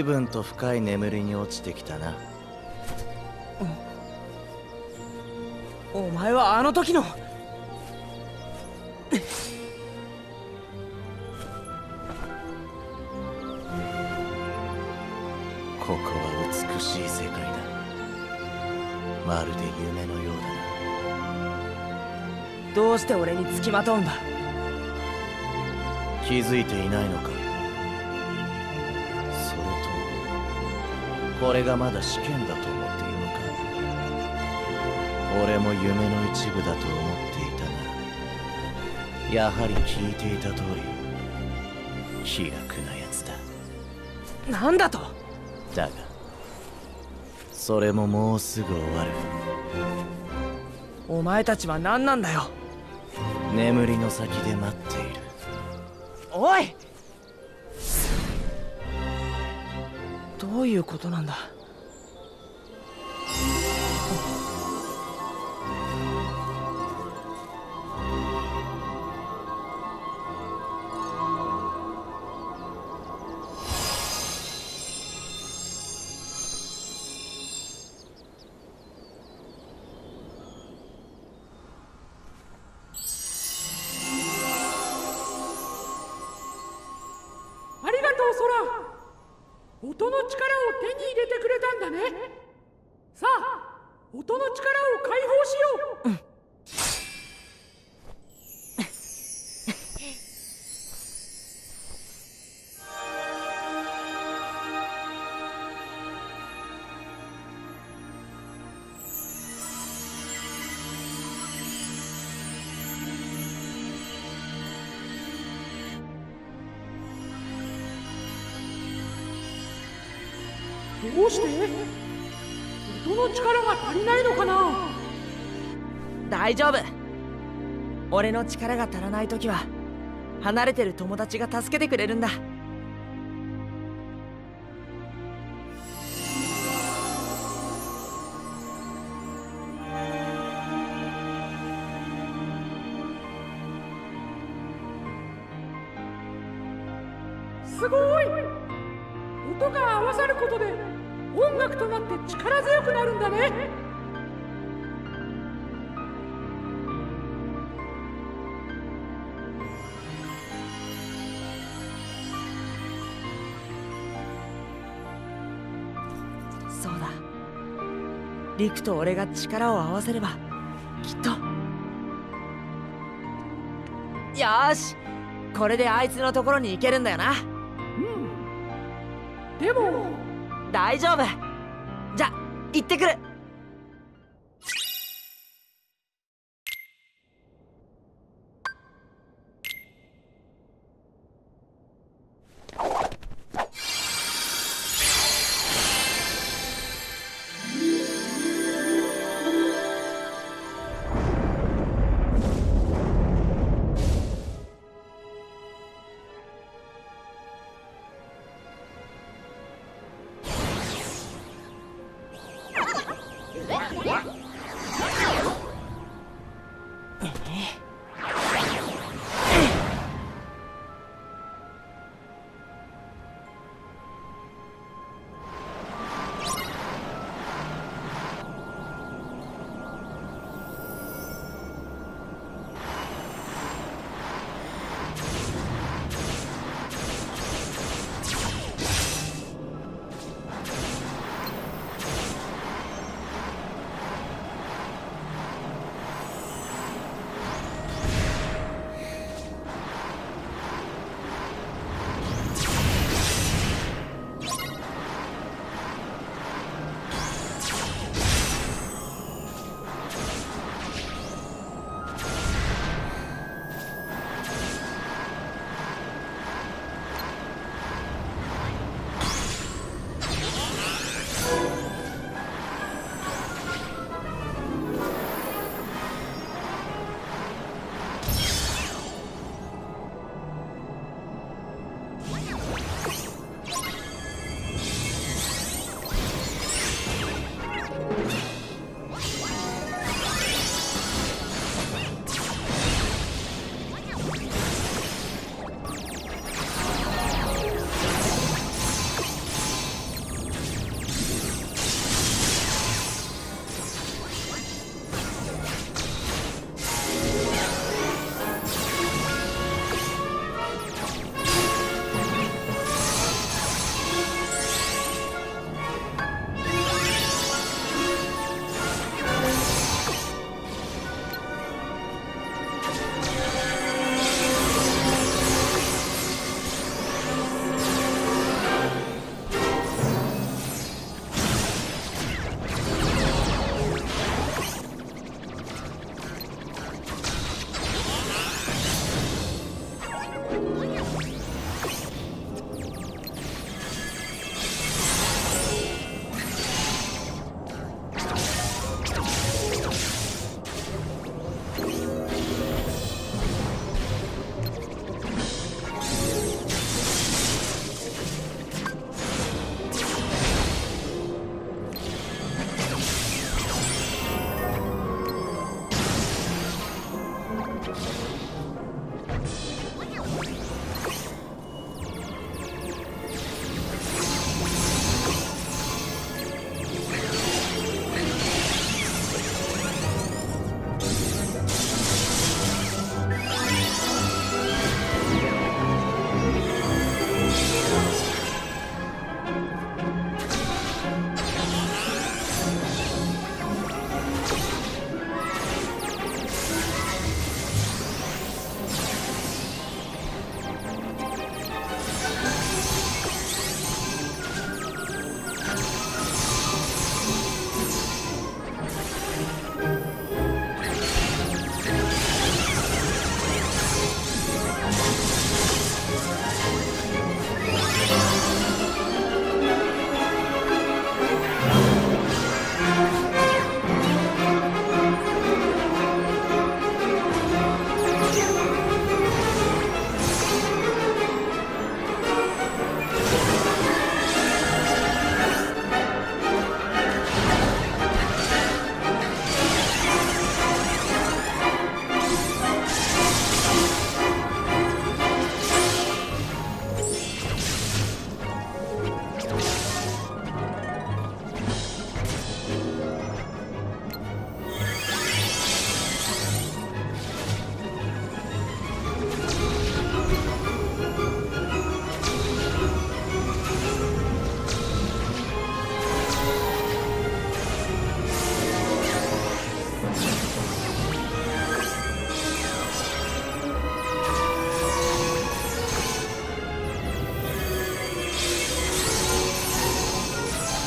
随分と深い眠りに落ちてきたな。 お前はあの時の。 ここは美しい世界だ。まるで夢のようだな。 どうして俺につきまとうんだ。 気づいていないのか。それともこれがまだ試験だと思っているのか。俺も夢の一部だと思っていたが、やはり聞いていた通り気楽なやつだ。 なんだと。 だがそれももうすぐ終わる。 お前たちは何なんだよ。 眠りの先で待っている。 おい、どういうことなんだ。 音の力を手に入れてくれたんだね。さあ、音の力を解放しよう。どうして？音の力が足りないのかな？ 大丈夫。俺の力が足らない時は離れてる友達が助けてくれるんだ。 すごい！音が合わさることで音楽となって力強くなるんだね。 そうだ。リクと俺が力を合わせればきっと。よーし、これであいつのところに行けるんだよな。 でも大丈夫。じゃ行ってくる。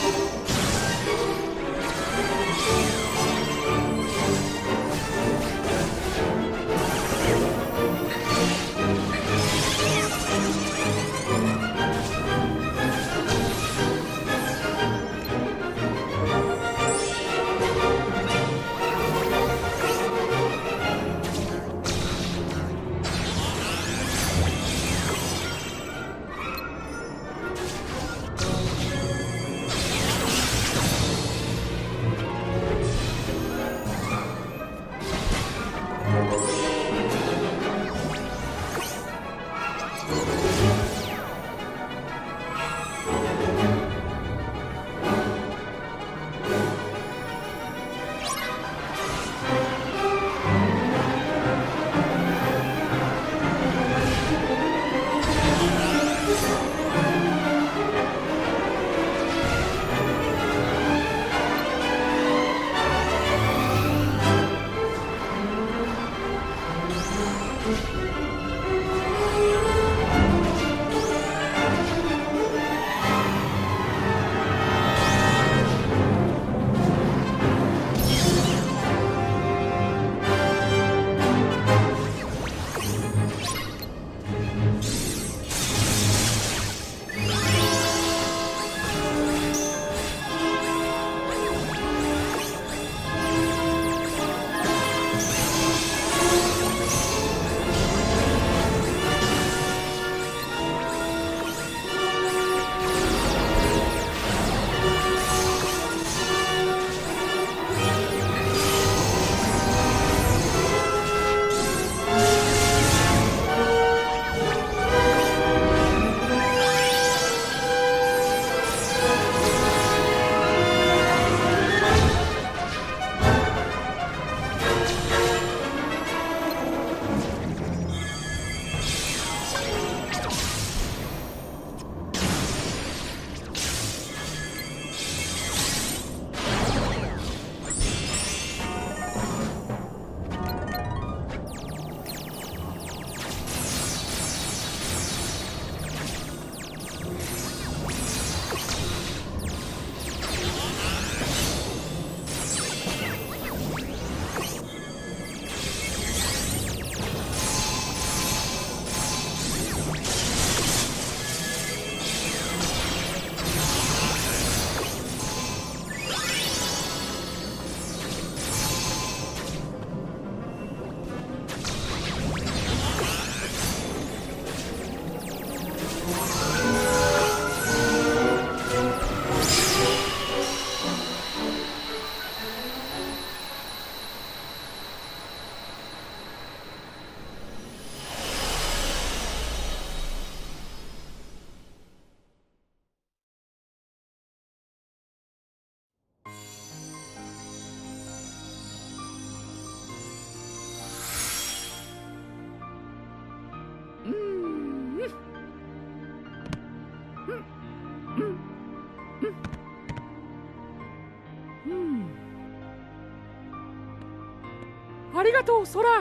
ありがとう、ソラ。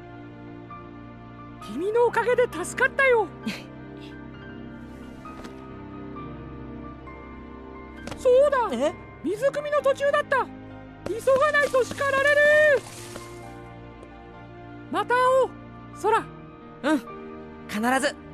君のおかげで助かったよ。そうだ、水汲みの途中だった。急がないと叱られる。また会おう、ソラ。 うん、必ず。